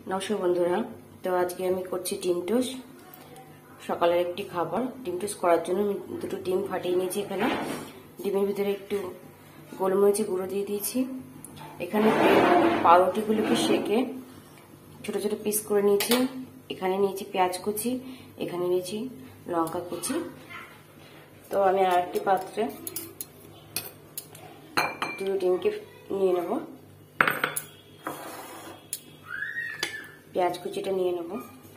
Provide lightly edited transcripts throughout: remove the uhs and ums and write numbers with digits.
নমস্কার বন্ধুরা, তো আজকে আমি করছি ডিম টোস্ট। সকালের একটি খাবার। ডিম টোস্ট করার জন্য আমি দুটো ডিম ফাটিয়ে নিয়েছি। এখানে ডিমের ভিতরে একটু গোলমরিচের গুঁড়ো দিয়ে দিয়েছি। এখানে পাউরুটিগুলোকে সেকে ছোট ছোট পিস করে নিয়েছি। এখানে নিয়েছি পেঁয়াজ কুচি, এখানে নিয়েছি লঙ্কা কুচি। তো আমি আর একটি পাত্রে দুটো ডিমকে নিয়ে নেব। পেঁয়াজ কুচিটা নিয়ে নেব,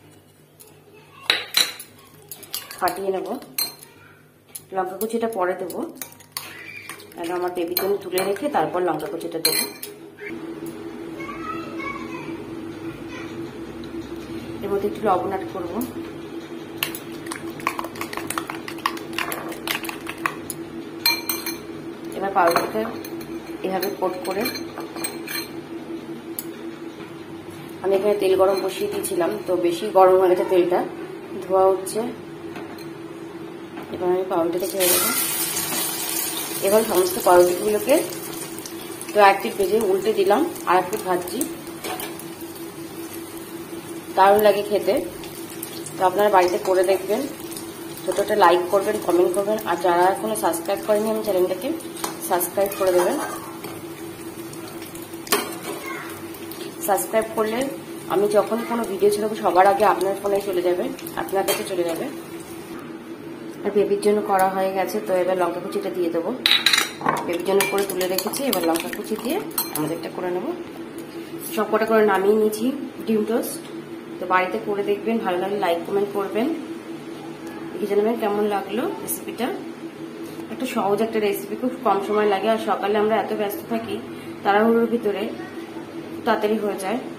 ফাটিয়ে নেব। লঙ্কা কুচিটা পরে দেবো, কেন আমার বেবির জন্য তুলে রেখে তারপর লঙ্কা কুচিটা দেবো। এর মধ্যে একটু লবণ অ্যাড করবো। এবার পাউরুটিটা এভাবে কোট করে আমি এখানে তেল গরম বসিয়ে দিয়েছিলাম, তো বেশি গরম হয়ে গেছে, তেলটা ধোয়া হচ্ছে। এবার আমি পাউরুটিটা ছেড়ে দেবো। এবার সমস্ত পাউরুটিগুলোকে তো এক পিঠ ভেজে উল্টে দিলাম, আর এক পিঠ ভাজছি। দারুণ লাগে খেতে। তো আপনারা বাড়িতে করে দেখবেন, ছোট একটা লাইক করবেন, কমেন্ট করবেন, আর যারা এখনো সাবস্ক্রাইব করেনি আমি চ্যানেলটাকে সাবস্ক্রাইব করে দেবেন। সাবস্ক্রাইব করলে আমি যখন কোনো ভিডিও ছাড়বো সবার আগে আপনার ফোনে চলে যাবে, আপনার কাছে চলে যাবে। আর বেবির জন্য করা হয়ে গেছে, তো এবার লঙ্কা কুচিটা দিয়ে দেবো। বেবির জন্য করে তুলে রেখেছি, এবার লঙ্কা কুচি দিয়ে আমাদেরটা করে নেব। সব কটা করে নামিয়ে নিয়েছি ডিম টোস্ট। তো বাড়িতে করে দেখবেন, ভালো লাগলে লাইক কমেন্ট করবেন, লিখে জানাবেন কেমন লাগলো রেসিপিটা। একটা সহজ একটা রেসিপি, খুব কম সময় লাগে। আর সকালে আমরা এত ব্যস্ত থাকি, তাড়াহুড়োর ভিতরে তাড়াতাড়ি হয়ে যায়।